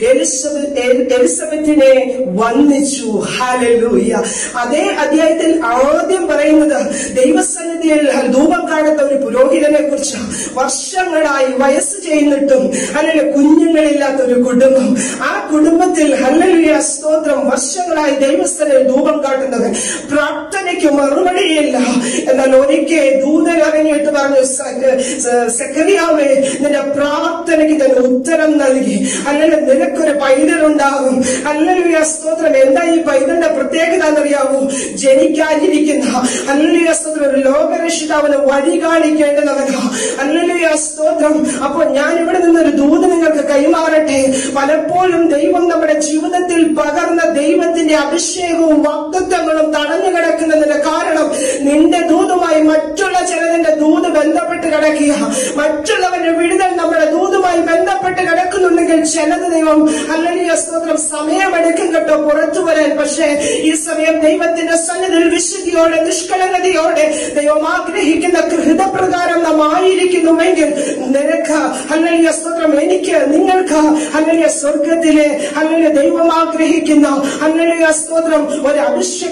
എലിസബത്തിനെ വന്ദിച്ചു. ഹല്ലേലൂയ. അതേ അധ്യായത്തിൽ ആദ്യം പറയുന്നത് ദൈവസന്നിധിയിൽ ധൂപം കാണുന്ന ഒരു പുരോഹിതനെ കുറിച്ച്. വർഷങ്ങളായി വയസ്സ് ചെയ്യുന്നിട്ടും അല്ലെങ്കിൽ കുഞ്ഞുങ്ങളില്ലാത്ത ഒരു കുടുംബം. ആ കുടുംബത്തിൽ ഹല്ലേലൂയ, സ്തോത്രം, വർഷങ്ങളായി ദൈവസന്നിധിയിൽ ധൂപം കാട്ടുന്നത്. പ്രാർത്ഥനയ്ക്ക് മറുപടിയില്ല. എന്നാൽ ഒരിക്കൽ ദൂതൻ ഇറങ്ങിയിട്ട് പറഞ്ഞു, സെക്കരിയാവേ, നിന്റെ പ്രാർത്ഥനയ്ക്ക് തന്നെ ഉത്തരം നൽകി. അല്ലെങ്കിൽ നിനക്കൊരു പൈതലുണ്ടാകും. ഹല്ലേലൂയ, സ്തോത്രം. എന്താ ഈ പൈതലിന്റെ പ്രത്യേകത എന്നറിയാവൂ? ജനിക്കാനിരിക്കുന്ന ഹല്ലേലൂയ, സ്തോത്രം, ഒരു ലോകരക്ഷിതാവിന് വഴി കാണിക്കേണ്ടവനാ. ഹല്ലേലൂയ, സ്തോത്രം. അപ്പോൾ ഞാൻ ഇവിടെ നിന്നൊരു ദൂത് നിങ്ങൾക്ക് കൈമാറട്ടെ. പലപ്പോഴും ദൈവം നമ്മുടെ ജീവിതത്തിൽ പകർന്ന ദൈവത്തിന്റെ അഭിഷേകവും വാഗ്ദത്തങ്ങളും തടഞ്ഞു കിടക്കുന്നതിന്റെ കാരണം നിന്റെ ദൂതുമായി മറ്റുള്ള ചിലതിന്റെ ദൂത് ബന്ധപ്പെട്ട് കിടക്കുക. മറ്റുള്ളവരുടെ വിടുതൽ നമ്മുടെ ദൂതുമായി ബന്ധപ്പെട്ട് കിടക്കുന്നുണ്ടെങ്കിൽ ചിലത് ദൈവം ഹല്ലേലൂയ, സ്തോത്രം, സമയമെടുക്കും കേട്ടോ പുറത്തു വരാൻ. പക്ഷേ ഈ സമയം ദൈവത്തിന്റെ സന്നിധിയിൽ വിശുദ്ധിയോടെ നിഷ്കളങ്കതയോടെ ദൈവം ആഗ്രഹിക്കുന്ന ഹൃദയപ്രകാരം നാം ആയിരിക്കുന്നുവെങ്കിൽ നിനക്ക് ഹല്ലേലൂയ, സ്തോത്രം, എനിക്ക്, നിങ്ങൾക്ക് ഹല്ലേലൂയ, സ്വർഗത്തിലെ ഹല്ലേലൂയ ദൈവം ആഗ്രഹിക്കുന്ന ഹല്ലേലൂയ, സ്തോത്രം, ഒരു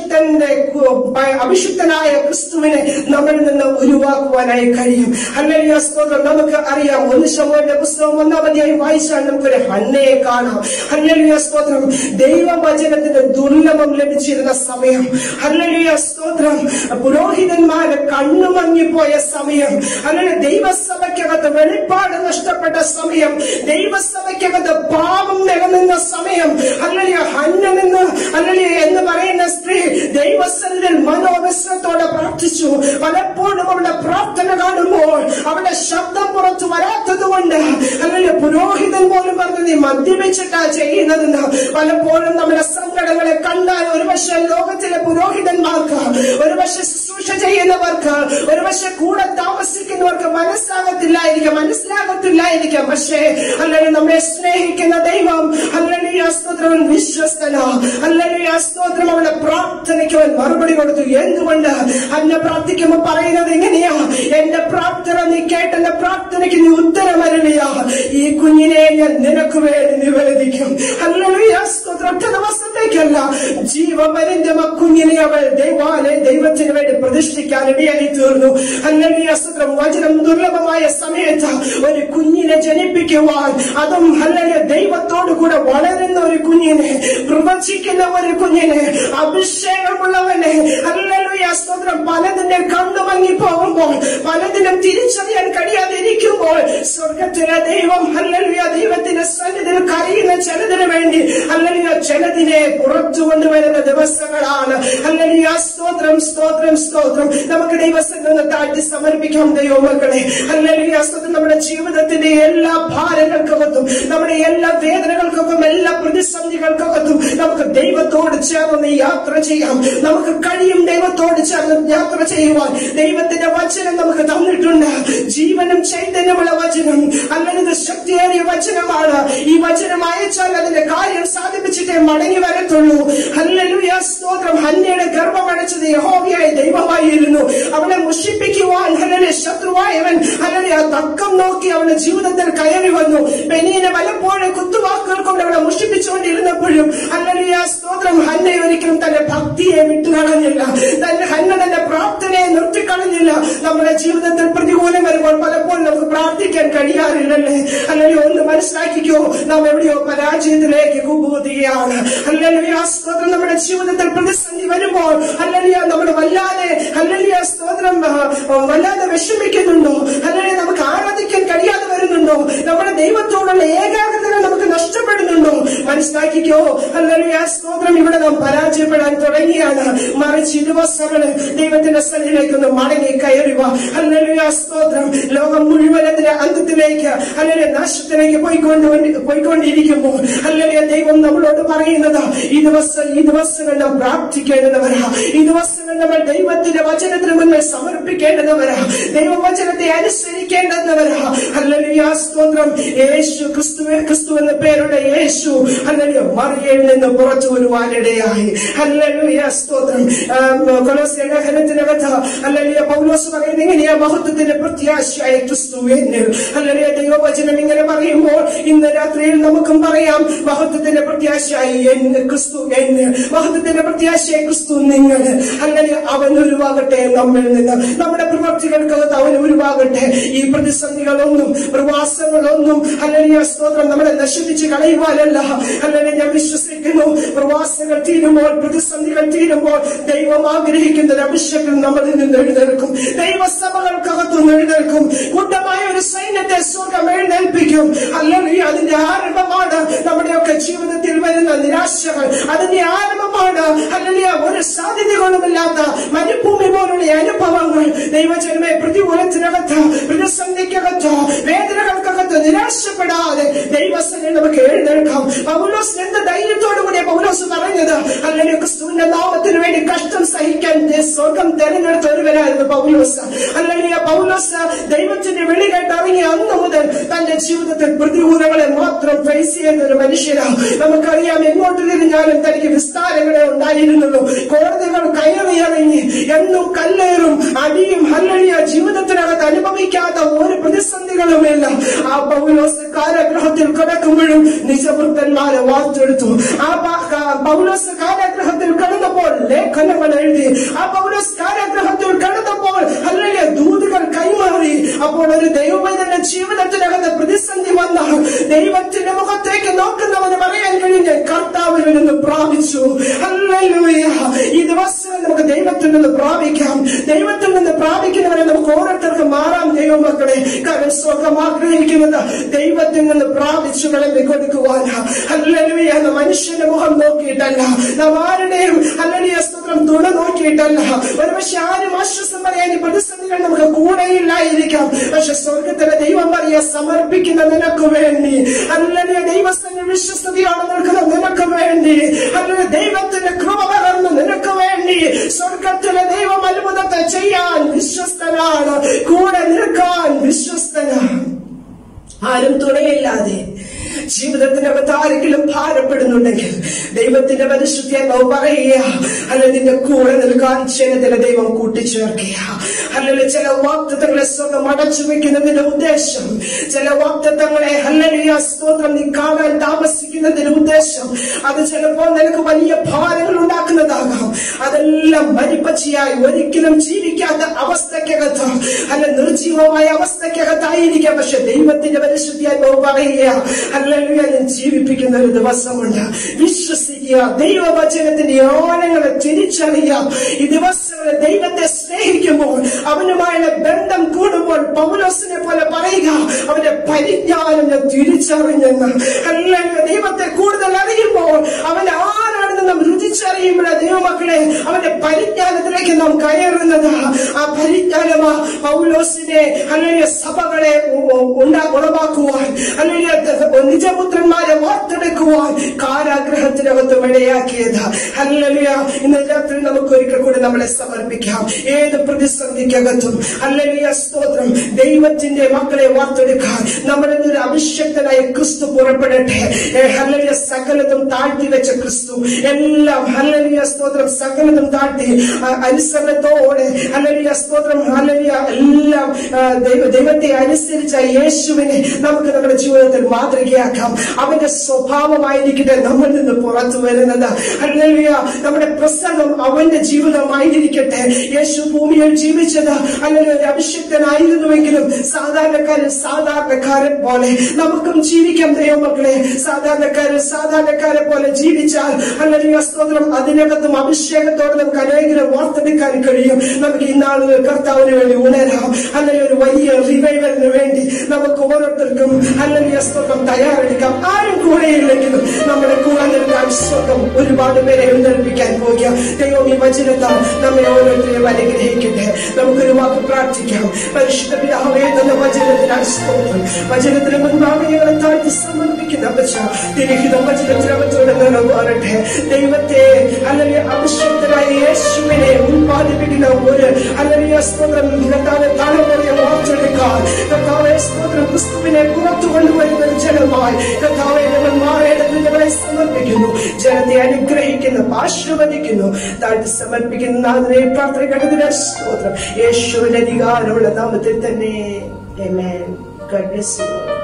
അഭിഷിക്തനായ ക്രിസ്തുവിനെ നമ്മളിൽ നിന്ന് ഉരുവാക്കുവാനായി കഴിയും. ഹല്ലേലൂയ, സ്തോത്രം. നമുക്ക് അറിയാം, 1 ശമൂവേലിന്റെ പുസ്തകം 1-ാം അധ്യായം വായിച്ചാൽ നമുക്കൊരു ഹന്നയെ കാണാം. ഹല്ലേലൂയ, സ്തോത്രം. ദൈവവചനത്തിന് ദുർലഭം ലഭിച്ചിരുന്ന സമയം. ഹല്ലേലൂയ, സ്തോത്രം. പുരോഹിതന്മാരെ കണ്ണുമങ്ങിപ്പോയ സമയം. അല്ലെങ്കിൽ ദൈവസഭയ്ക്കകത്ത് വെളിപ്പാട് നഷ്ടപ്പെട്ട സമയം. ദൈവസഭയ്ക്കകത്ത് പാപം നിലനിന്ന സമയം. ഹല്ലേലൂയ, ഹന്ന എന്ന് പറയുന്ന സ്ത്രീ ദൈവസന്നിധിയിൽ മനോവിശ്വത്തോടെ പ്രാർത്ഥിച്ചു. പലപ്പോഴും അവളുടെ പ്രാർത്ഥന കാണുമ്പോൾ അവളുടെ ശബ്ദം പുറത്തു വരാത്തത് കൊണ്ട് അല്ലെങ്കിൽ പുരോഹിതൻ പോലും പറഞ്ഞു, നീ മദ്യപിച്ചിട്ടാ ചെയ്യുന്നതെന്ന്. പലപ്പോഴും നമ്മുടെ സങ്കടങ്ങളെ കണ്ടാൽ ഒരുപക്ഷെ ലോകത്തിലെ പുരോഹിതന്മാർക്ക്, ഒരുപക്ഷെ ശുശ്രൂഷ ചെയ്യുന്നവർക്ക്, ഒരുപക്ഷെ കൂടെ താമസിക്കുന്നവർക്ക് മനസ്സിലാകത്തില്ലായിരിക്കാം. പക്ഷേ അല്ലെങ്കിൽ നമ്മെ സ്നേഹിക്കുന്ന ദൈവം ഹല്ലേലൂയ, സ്തോത്രം, വിശ്വസ്തനാ. ഹല്ലേലൂയ, സ്തോത്രം. അവളുടെ പ്രാർത്ഥനയ്ക്ക് അവൻ മറുപടി കൊടുത്തു. എന്തുകൊണ്ട്? അന്നെ പ്രാർത്ഥിക്കുമ്പോൾ പറയുന്നത് എങ്ങനെയാ? എന്റെ പ്രാർത്ഥന നീ കേട്ട് എന്റെ പ്രാർത്ഥനയ്ക്ക് നീ ഉത്തരം അരുളിയ ഈ കുഞ്ഞിനെ ഞാൻ നിനക്ക് വേണ്ടി നിവേദിക്കും. ഹല്ലേലൂയ, സ്തോത്രം. ഒറ്റ ദിവസത്തേക്കല്ല, ജീവപര്യന്തം ആ കുഞ്ഞിനെ അവൾ ദൈവത്തിന് വേണ്ടി പ്രതിഷ്ഠിക്കാൻ ഇടയായി തീർന്നു. ഹല്ലേലൂയ, സ്തോത്രം. വചനം ദുർലഭമായ സമയത്ത് ഒരു കുഞ്ഞിനെ ജനിപ്പിക്കുവാൻ, അതും ഹല്ലേലൂയ ദൈവത്തോടു കൂടെ വളരുന്ന ഒരു കുഞ്ഞിനെ, പ്രവചിക്കുന്ന ഒരു കുഞ്ഞിനെ, അഭിഷേകമുള്ളവനെ, ഹല്ലേലൂയ സ്തോത്രം, പലതിന്റെ കണ്ണു മങ്ങി പോകുമ്പോൾ, പലതിനും തിരിച്ചറിയാൻ കഴിയാതെ ഇരിക്കുമ്പോൾ സ്വർഗത്തിലെ ദൈവം ഹല്ലേലൂയ ദൈവത്തിന്റെ സന്നിധിയിൽ കരയുന്ന ചിലതിന് വേണ്ടി ഹല്ലേലൂയ ചിലതിനെ പുറത്തു കൊണ്ടുവരുന്ന ദിവസങ്ങളാണ്. ഹല്ലേലൂയ സ്തോത്രം, സ്തോത്രം, സ്തോത്രം. നമുക്ക് ദൈവസന്നിധിയിൽ താഴ്ത്തി സമർപ്പിക്കാം ദൈവമക്കളെ. ഹല്ലേലൂയ സ്തോത്രം. നമ്മുടെ ജീവിതത്തിന്റെ എല്ലാ ഭാരങ്ങൾക്കകത്തും, നമ്മുടെ എല്ലാ വേദനകൾക്കകത്തും, എല്ലാ പ്രതിസന്ധികൾക്കകത്തും നമുക്ക് ദൈവത്തോട് ചേർന്ന് യാത്ര ചെയ്യാം. നമുക്ക് കഴിയും ദൈവത്തോട് ചേർന്ന് യാത്ര ചെയ്യുവാൻ. ദൈവത്തിന്റെ വചനം നമുക്ക് തന്നിട്ടുണ്ട്. ജീവനും ചൈതന്യമുള്ള വചനം, അല്ലെങ്കിൽ ശക്തിയേറിയ വചനമാണ്. ഈ വചനം അയച്ചാൽ അതിന്റെ കാര്യം സാധിപ്പിച്ചിട്ടേ മടങ്ങി വരത്തുള്ളൂ. ഹല്ലേലൂയ സ്തോത്രം. ഹന്നയുടെ ഗർഭമടച്ചത് യഹോവയായ ദൈവമായിരുന്നു. അവളെ മുഷിപ്പിക്കുവാൻ ഹല്ലേലൂയ ശത്രുവായവൻ ഹല്ലേലൂയ തക്കം നോക്കി അവളുടെ ജീവിതത്തിൽ കയറി വന്നു. പെനീനെ പലപ്പോഴും കുത്തുവാക്കുകൾ കൊണ്ട് അവളെ മുഷിപ്പിച്ചുകൊണ്ടിരുന്നപ്പോഴും ഹല്ലേലൂയ സ്തോത്രം ഹന്ന ഒരിക്കലും തന്റെ ഭക്തിയെ വിട്ടുകളഞ്ഞില്ല. ഹന്ന തന്റെ പ്രാർത്ഥനയെ നിർത്തിക്കളഞ്ഞില്ല. നമ്മുടെ ജീവിതത്തിൽ പ്രതികൂലം വരുമ്പോൾ പലപ്പോഴും നമുക്ക് പ്രാർത്ഥിക്കാൻ കഴിയാറില്ലല്ലേ? ഹല്ലേലൂയ ഒന്ന് മനസ്സിലാക്കിക്കോ, നാം എവിടെയോ പരാജയത്തിലേക്ക് കൂപ്പുകുത്തുകയാണ്. ഹല്ലേലൂയ സ്തോത്രം. നമ്മുടെ ജീവിതത്തിൽ പ്രതിസന്ധി വരുമ്പോൾ ഹല്ലേലൂയ നമ്മൾ വല്ലാതെ ഹല്ലേലൂയ സ്തോത്രം വല്ലാതെ വിഷമിക്കുന്നുണ്ടോ? ഹല്ലേലൂയ നമുക്ക് ആരാധിക്കാൻ കഴിയാതെ വരുന്നുണ്ടോ? നമ്മുടെ ദൈവത്തോടുള്ള ഏകാഗ്രത നമുക്ക് നഷ്ടപ്പെടുന്നുണ്ടോ? മനസ്സിലാക്കിക്കോ, ഹല്ലേലൂയ സ്തോത്രം. ഇവിടെ നാം പരാജയപ്പെടാൻ തുടങ്ങിയാണ്. മറിച്ച് ദിവസങ്ങള് ദൈവത്തിന്റെ സന്നിധിയിലേക്ക് ഒന്ന് മടങ്ങി കയറുക. ഹല്ലേലൂയ സ്തോത്രം. ലോകം മുഴുവൻ അതിന്റെ അന്ത്യത്തിലേക്ക് ഹല്ലേലൂയ നാശത്തിലേക്ക് പോയിക്കൊണ്ടിരിക്കുമ്പോൾ ഹല്ലേലൂയ ദൈവം നമ്മളോട് പറയുന്നത് ഈ ദിവസങ്ങൾ നാം പ്രാർത്ഥിക്കേണ്ടവരാ. ഈ ദിവസങ്ങൾ നമ്മൾ ദൈവത്തിന്റെ വചനത്തിന് മുന്നിൽ സമർപ്പിക്കേണ്ടവരാ. ദൈവവചനത്തെ അനുസരിക്കേണ്ടവരാ. ഹല്ലേലൂയ സ്തോത്രം. യേശു ക്രിസ്തു എന്ന പേരുടെ യേശു ഹല്ലേലൂയ മറിയയിൽ നിന്ന് പുറത്തു വരുവാനിടയായി. ഹല്ലേലൂയ സ്തോത്രം. കൊലോസ്യ ലേഖനത്തിനകത്ത് ഹല്ലേലൂയ പൗലോസ് പറയുന്നത് എങ്ങനെയാ? മഹത്വത്തിന്റെ പ്രത്യാശയായ ക്രിസ്തു എന്നിൽ. ഹല്ലേലൂയ ദൈവവചനം ഇങ്ങനെ പറയുമ്പോൾ ഇന്ന് രാത്രിയിൽ നമുക്കും പറയാം, മഹത്വത്തിന്റെ പ്രത്യാശയായി ക്രിസ്തു എന്നിൽ, മഹത്വത്തിന്റെ പ്രത്യാശയായ ക്രിസ്തു നിങ്ങൾ. ഹല്ലേലൂയ അവൻ ഉരുവാകട്ടെ നമ്മിൽ നിന്ന്. നമ്മുടെ പ്രവൃത്തികൾക്കകത്ത് അവൻ ഉരുവാകട്ടെ. ഈ പ്രതിസന്ധികളൊന്നും പ്രവാസങ്ങളൊന്നും ഹല്ലേലൂയ സ്തോത്രം നമ്മളെ നശിപ്പിച്ച് കളയുവാനല്ല. ഹല്ലേലൂയ ഞാൻ വിശ്വസിക്കുന്നു, പ്രവാസങ്ങൾ തീരുമ്പോൾ, പ്രതിസന്ധികൾ തീരുമ്പോൾ ദൈവം ആഗ്രഹിക്കുന്ന അഭിഷേകം നമ്മളിൽ നിന്ന് എഴുന്നേൽക്കും. ദൈവസഭകൾക്കകത്തുനിന്ന് എഴുന്നേൽക്കും. കൂട്ടമായ ഒരു സൈന്യത്തെ സ്വർഗം എഴുന്നേൽപ്പിക്കും. ഹല്ലേലൂയ അതിന്റെ ആരംഭമാണ് നമ്മുടെയൊക്കെ ജീവിതത്തിൽ വരുന്ന നിരാശകൾ. അതിന്റെ ആരംഭമാണ് ഹല്ലേലൂയ ഒരു സാധ്യതകളുമില്ലാത്ത മരുഭൂമി പോലുള്ള അനുഭവങ്ങൾ. ദൈവജനമേ, പ്രതികൂലത്തിനകത്ത്, പ്രതിസന്ധിക്കകത്ത്, വേദനകൾക്കകത്ത് നിരാശപ്പെടാതെ ദൈവസന്നിധിയിൽ നമുക്ക് എഴുന്നേൽക്കാം. പൗലോസ് എന്ത് ധൈര്യത്തോടു കൂടിയ പൗലോസ് പറഞ്ഞത്? ഹല്ലേലൂയ ക്രിസ്തുവിന്റെ നാമത്തിന് വേണ്ടി കഷ്ടം സഹിക്കാൻ സ്വർഗം തെരഞ്ഞെടുത്ത ഒരുവനായിരുന്നു പൗലോസ്. ഹല്ലേലൂയ പൗലോസ് ദൈവത്തിന്റെ വിളി കേട്ട് ഇറങ്ങിയ അന്ന് മുതൽ തന്റെ ജീവിതത്തിൽ പ്രതികൂലങ്ങളെ മാത്രം ഫേസ് ചെയ്യുന്ന ഒരു മനുഷ്യനാണ്. നമുക്കറിയാം, എങ്ങോട്ട് തിരിഞ്ഞാലും തനിക്ക് വിസ്താരങ്ങളെ ഉണ്ടായിരുന്നുള്ളൂ. കോടതികൾ കയറിയിറങ്ങി എന്നും കല്ലേറും അടിയും ഹല്ലേലൂയ ജീവിതത്തിനകത്ത് അനുഭവിക്കാത്ത ഒരു പ്രതിസന്ധികളുമില്ല. ആ പൗലോസ് കാരാഗൃഹത്തിൽ കിടക്കുമ്പോഴും നിജവൃത്തന്മാരെ വാർത്തെടുത്തു. ആ പൗലോസ് കാരാഗൃഹത്തിൽ കിടന്നപ്പോൾ ലേഖനങ്ങൾ എഴുതി. ആ പൗലോസ് കാരാഗൃഹത്തിൽ കിടന്നപ്പോൾ ഹല്ലേലൂയ ദൂതുകൾ കൈമാറി. അപ്പോൾ ഒരു ദൈവത്തിന്റെ ജീവിതത്തിനകത്ത് പ്രതിസന്ധി വന്ന ദൈവത്തിന്റെ മുഖത്തേക്ക് നോക്കുന്നവന് പറയാൻ കഴിഞ്ഞ കർത്താവിൽ നിന്ന് പ്രാപിച്ചു. ഹല്ലേലൂയ. ഈ ദിവസം നമുക്ക് ദൈവത്തിൽ നിന്ന് പ്രാപിക്കാം. ദൈവത്തിൽ നിന്ന് പ്രാപിക്കുന്നവരെ നമുക്ക് ഓരോരുത്തർക്കും മാറാം ദൈവമക്കളെ. കാരണം സ്വർഗം ആഗ്രഹിക്കുന്നത് ദൈവത്തിൽ നിന്ന് പ്രാപിച്ചു വിളമ്പി കൊടുക്കുവാനാ. ഹല്ലേലൂയ. മനുഷ്യന്റെ മുഖം നോക്കിയിട്ടല്ല, നാം ആരുടെയും ഹല്ലേലൂയ സ്തോത്രം തുണ നോക്കിയിട്ടല്ല. ഒരുപക്ഷെ ആരും ആശ്വാസം പറയാൻ ഈ പ്രതിസന്ധികൾ നമുക്ക് കൂടെയില്ലായിരിക്കാം. പക്ഷെ സ്വർഗത്തിലെ ദൈവം പറയാ, സമർപ്പിക്കുന്ന നിനക്ക് വേണ്ടി, ഹല്ലേലൂയ ദൈവത്തിന്റെ വിശ്വസ്തതയാണ് നിൽക്കുന്ന നിനക്ക് വേണ്ടി, ഹല്ലേലൂയ ദൈവത്തിന്റെ കൃപ പകർന്ന് നിനക്ക് വേണ്ടി സ്വർഗത്തിലെ ദൈവം അത്ഭുതത്തെ ചെയ്യാൻ വിശ്വസ്തനാണ്, കൂടെ നിൽക്കാൻ വിശ്വസ്തനാണ്. ആരും തുണയില്ലാതെ ജീവിതത്തിനകത്ത് ആരെങ്കിലും ഭാരപ്പെടുന്നുണ്ടെങ്കിൽ ദൈവത്തിന്റെ പരിശുദ്ധാത്മാവ് പറയുക, അല്ല നിന്റെ കൂടെ നിൽക്കാൻ ചിലതിലെ ദൈവം കൂട്ടിച്ചേർക്കുക. അല്ലെങ്കിൽ ചില വാഗ്ദത്തങ്ങളെ സ്വന്തം അടച്ചു വെക്കുന്നതിന്റെ ഉദ്ദേശം, ചില വാഗ്ദത്തങ്ങളെ ഹല്ലേലൂയ സ്തോത്രം നീ കാണാൻ താമസിക്കുന്നതിന്റെ ഉദ്ദേശം, അത് ചിലപ്പോൾ നിനക്ക് വലിയ ഭാരങ്ങൾ ഉണ്ടാക്കുന്നതാകാം. അതെല്ലാം മരിപ്പച്ചയായി ഒരിക്കലും ജീവിക്കാത്ത അവസ്ഥക്കകത്ത്, അല്ല നിർജീവമായ അവസ്ഥക്കകത്തായിരിക്കാം. പക്ഷെ ദൈവത്തിന്റെ പരിശുദ്ധാത്മാവ് പറയുക, ഹല്ലേലൂയ ഞാൻ ജീവിപ്പിക്കുന്ന ഒരു ദിവസമുണ്ട്. വിശ്വസിക്കുക, ദൈവവചനത്തിന്റെ ആഴങ്ങളെ തിരിച്ചറിയുക. ഈ ദിവസങ്ങളിൽ ദൈവത്തെ സ്നേഹിക്കുമ്പോൾ, അവനുമായുള്ള ബന്ധം കൂടുമ്പോൾ പൗലോസിനെ പോലെ പറയുക, അവന്റെ പരിജ്ഞാനം ഞാൻ തിരിച്ചറിഞ്ഞെന്ന്. ഹല്ലേലൂയ ദൈവത്തെ കൂടുതൽ അറിയുമ്പോൾ അവൻ ആരാണെന്ന് നാം രുചിച്ചറിയുമ്പോൾ ദൈവമക്കളെ അവന്റെ പരിജ്ഞാനത്തിലേക്ക് നാം കയറുന്നത്. ആ പരിജ്ഞാനമാ പൗലോസിനെ ഹല്ലേലൂയ സഭകളെ ഉളവാക്കുവാൻ, ഹല്ലേലൂയ നിജപുത്രന്മാരെ വാർത്തെടുക്കുവാൻ കാരാഗ്രഹത്തിനകത്ത് ഇടയാക്കിയത്. ഹല്ലേലൂയ ഇന്ന് രാത്രി നമുക്ക് ഒരിക്കൽ കൂടി നമ്മളെ സമർപ്പിക്കാം. ഏത് പ്രതിസന്ധിക്കകത്തും ഹല്ലേലൂയ സ്തോത്രം ദൈവത്തിന്റെ മക്കളെ വാർത്തെടുക്കാൻ നമ്മളിൽ ഒരു അഭിഷക്തനായ ക്രിസ്തു പുറപ്പെടട്ടെ. ഹല്ലേലൂയ സകലതും താഴ്ത്തി വെച്ച ക്രിസ്തു എല്ലാം ഹല്ലേലൂയ സ്തോത്രം സകലതും താഴ്ത്തി അനുസരണത്തോടെ ഹല്ലേലൂയ സ്തോത്രം ഹല്ലേലൂയ എല്ലാം ദൈവത്തെ അനുസരിച്ച യേശുവിനെ നമുക്ക് നമ്മുടെ ജീവിതത്തിൽ മാതൃകയാക്കാം. അവന്റെ സ്വഭാവമായിരിക്കട്ടെ നമ്മിൽ നിന്ന് പുറത്തു വരുന്നത്. ഹല്ലേലൂയ നമ്മുടെ പ്രസംഗം അവന്റെ ജീവിതമായിരിക്കട്ടെ. യേശു ഭൂമിയിൽ ജീവിച്ചത് അല്ലെങ്കിൽ ഒരു അഭിഷിക്തനായിരുന്നുവെങ്കിലും സാധാരണക്കാരൻ പോലെ നമുക്കും ജീവിക്കാം ദൈവമക്കളെ. സാധാരണക്കാരെ പോലെ ജീവിച്ചാൽ ഹല്ലേലൂയ സ്തോത്രം അതിനകത്തും അഭിഷേകത്തോടെ നമുക്ക് അനേകം വാർത്തെടുക്കാൻ കഴിയും. നമുക്ക് ഈ നാളുകൾ കർത്താവിന് വേണ്ടി ഉണരാം. അല്ലെങ്കിൽ ഒരു വലിയ റിവൈവലിന് വേണ്ടി നമുക്ക് ഓരോരുത്തർക്കും ഹല്ലേലൂയ സ്തോത്രം തയ്യാറെടുക്കാം. ആരും കൂടെയില്ലെങ്കിലും നമ്മുടെ കൂടെ നിൽക്കാൻ സ്വന്തം ഒരുപാട് പേരെ എഴുന്നേൽപ്പിക്കാൻ പോകുക. ദൈവം ഈ വചനത്താൽ നമ്മെ ഓരോരുത്തരെയും അനുഗ്രഹിക്കട്ടെ. നമുക്കൊരു വാക്ക് പ്രാർത്ഥിക്കാം. പരിശുദ്ധ പിതാവേ, തന്ന വചനത്തിനായി സ്തോത്രം. വചനത്തിന് മുൻപാകെ ഞങ്ങളെ താഴ്ത്തി സമർപ്പിക്കുന്ന തിരിഹിതം വചനത്തിനകത്തോടെ നിറവാറട്ടെ. ദൈവത്തെ അല്ലെങ്കിൽ അഭിഷക്തനായ യേശുവിനെ ഉത്പാദിപ്പിക്കുന്ന ഒരു അല്ലെങ്കിൽ സ്തോത്രം തലമുറയെ വാർത്തെടുക്കാൻ കർത്താവേ സ്തോത്രം ക്രിസ്തുവിനെ പുറത്തു കൊണ്ടുവരുന്ന ജനമായി കർത്താവെ ഞങ്ങൾ മാറേണ്ടത് ഞങ്ങളെ സമർപ്പിക്കുന്നു. ജനത്തെ അനുഗ്രഹിക്കുന്നു, ആശീർവദിക്കുന്നു, താഴ്ത്തി സമർപ്പിക്കുന്ന നാഥനെ പ്രാർത്ഥന കേട്ടതിന് സ്തോത്രം. യേശുവിന്റെ അധികാരമുള്ള നാമത്തിൽ തന്നെ. Amen. God bless you.